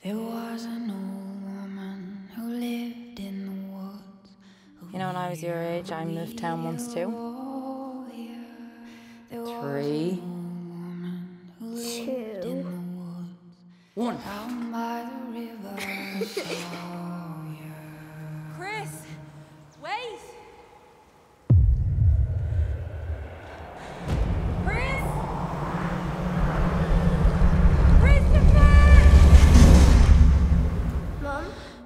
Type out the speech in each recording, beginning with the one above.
There was an old woman who lived in the woods. You know, when I was your age, I moved town once too. 3, 2, 1. Down by the river. Chris, wait! Chris! Christopher! Mum?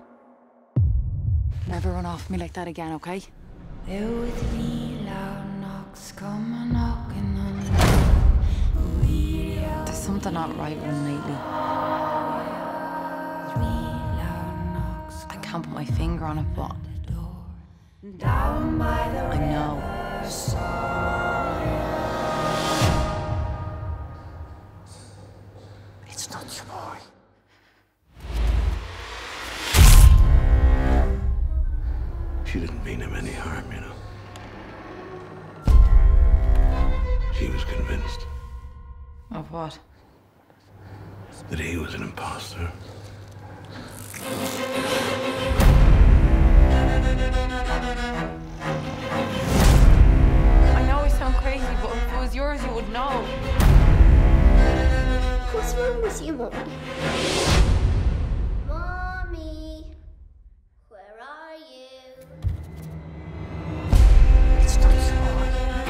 Never run off me like that again, okay? There were 3 loud knocks come a knocking on the door. There's something not right with him lately. 3 loud knocks I can't put my finger on it, but the door. Down by the I know. It's not your boy. She didn't mean him any harm, you know. She was convinced Of what? that he was an imposter. I know I sound crazy, but if it was yours, you would know. What's wrong with you, Mommy? Mommy, where are you? It's not your boy.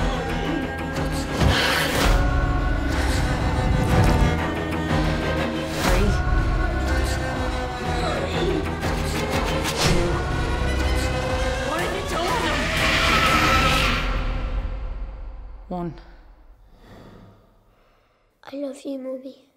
What are you doing? 1. I love you, Mommy.